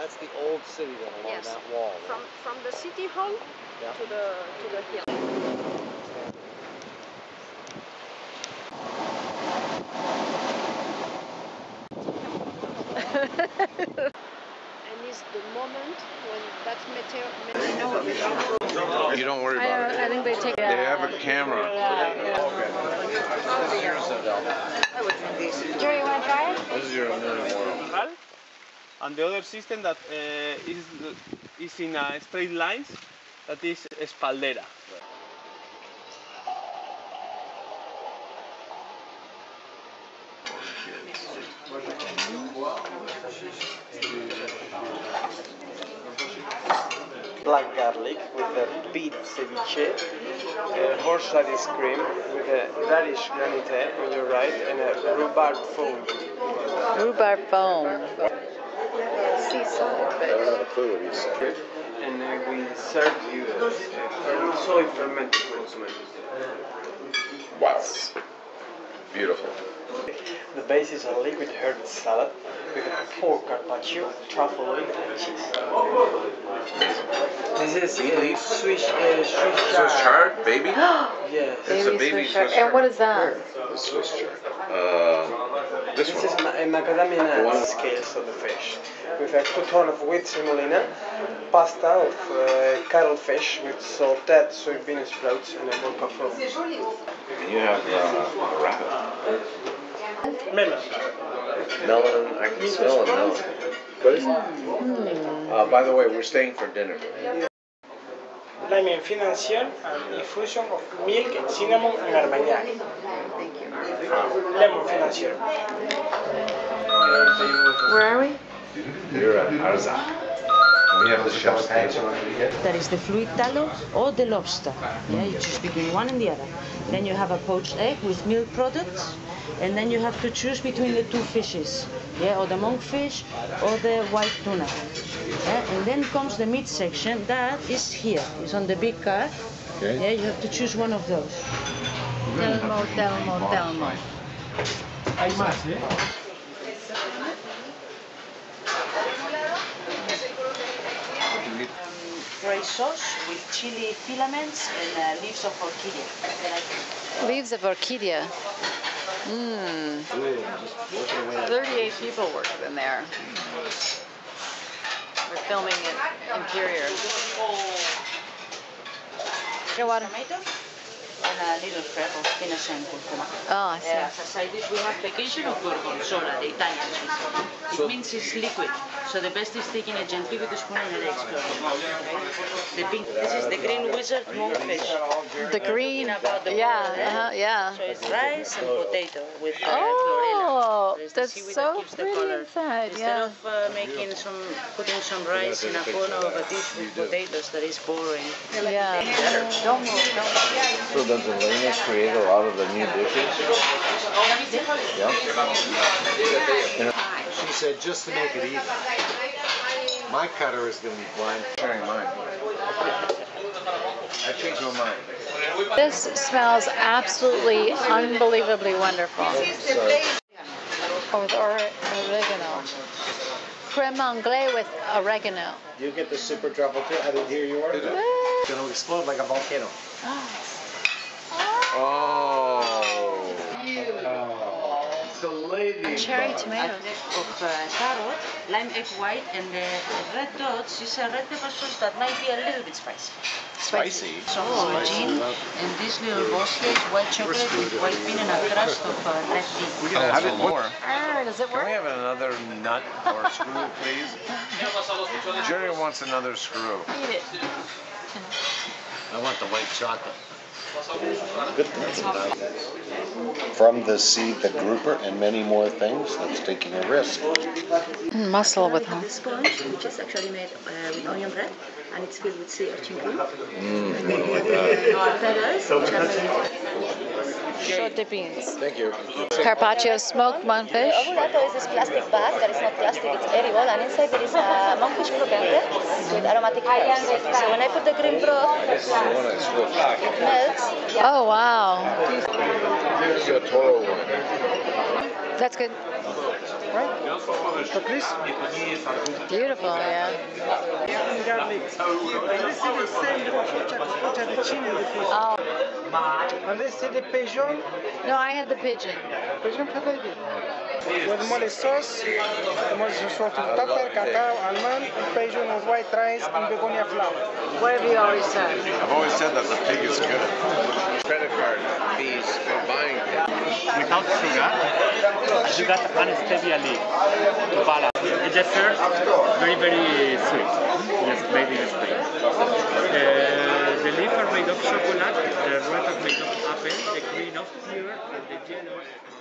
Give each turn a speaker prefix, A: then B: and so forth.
A: That's the old city then, along that wall. Right?
B: From the city hall to the hill. And it's the moment when that meteor.
C: You don't worry about it.
B: I think they take.
C: They have a camera.
B: Jerry, you want to try it?
C: This is your world.
D: And the other system that is in straight lines, that is espaldera.
E: Black garlic with a beef ceviche, horseradish cream with a radish granite on your right, and a rhubarb foam.
F: Rhubarb foam. Seaside, but...
C: I don't have a clue what he said.
E: And we serve you soy fermented consomme.
C: Wow. Beautiful.
E: The base is a liquid herb salad with a pork carpaccio, truffle oil, and cheese. This is Swiss
C: chard, baby?
E: Yes.
C: It's a baby Swiss chard.
F: And what is that?
C: The Swiss chard. This
E: This is
C: one.
E: macadamia nuts scales of the fish, with a crouton of wheat semolina, pasta of cuttlefish with salted soybean sprouts, and a vodka foam.
C: And you have a rabbit.
E: Melon.
C: Melon, I can smell a melon. What is it? By the way, we're staying for dinner.
E: Lime financier and infusion of milk, cinnamon, and armagnac. Lemon financier.
F: Where are we?
C: We're at Arzak. We have the chef's table.
G: That is the fluid tallow or the lobster. Yeah, you choose between one and the other. Then you have a poached egg with milk products, and then you have to choose between the two fishes, yeah, or the monkfish or the white tuna. Yeah, and then comes the meat section. That is here. It's on the big card.
C: Okay.
G: Yeah, you have to choose one of those.
F: Telmo, Telmo, Telmo.
E: Hay más,
G: Gray sauce with chili filaments and leaves of orchidea.
F: Leaves of orchidea. Mmm. 38 people worked in there. We're filming at Imperial.
G: Tomato and a little prep of spinach and curcuma.
F: Oh, I see.
G: As a side dish, we have vacation of gorgonzola, the Italian cheese. It means it's liquid, so the best is taking it gently with a spoon and let it explode. Okay? The pink, this is the green wizard monkfish.
F: The green,
G: yeah.
F: yeah.
G: So it's rice and potato with
F: Oh,
G: chlorella. So
F: that's
G: the seaweed
F: so
G: that keeps the
F: pretty
G: color.
F: inside,
G: Instead
F: yeah.
G: of putting some rice in a corner of a dish with potatoes, that is boring.
F: Yeah. Don't move, don't move.
C: So does Elena create a lot of the new dishes? Yeah.
A: She said just to make it even. My cutter is going to be blind.
C: Sharing mine. I changed my mind.
F: This smells absolutely unbelievably wonderful. With oregano. Creme anglais with oregano.
A: You get the super truffle too? I didn't hear you order that. It's going to explode like a volcano.
C: Oh.
A: The lady.
F: Cherry
G: A
F: tomatoes.
G: plate of carrot, lime egg white, and the red dots is a red pepper sauce that might be a little bit spicy.
C: Spicy.
G: Some aubergine, and this little balls here is white chocolate with white bean and a crust of red tea.
C: How did more?
F: Does it
C: Can we
F: work?
C: have another nut or screw, please? Jerry wants another screw.
F: Eat it.
A: I want the white chocolate.
H: From the seed, the grouper, and many more things, that's taking a risk.
F: Mussel with
G: This sponge, which is actually made with onion bread, and it's filled with sea urchin cream. Feathers, which are made
F: short beans.
C: Thank you.
F: Carpaccio smoked monkfish.
I: Ovulato is this plastic bag that is not plastic, it's edible, and inside there is a monkfish crocante with aromatic herbs. So when I put the green broth, it melts.
F: Oh, wow.
C: Here's your Toro one.
F: That's good.
E: Right? So please.
F: Beautiful, yeah.
E: Garlic. And this is the same fettuccine with fish.
F: Oh,
E: And this is the pigeon.
F: no, I had the pigeon.
E: Pigeon baby. With mole sauce, mole sauce with pepper, cacao, almond, pigeon with white rice and begonia flour.
F: What have you always said?
A: I've always said that the pig is good.
C: Credit card fees for buying things.
J: Without sugar, you got anesthesia leaf to balance. The dessert, very, very sweet. Yes, made in Spain. The leaf are made of chocolate, the red are made of apple, the green of pear, and the yellow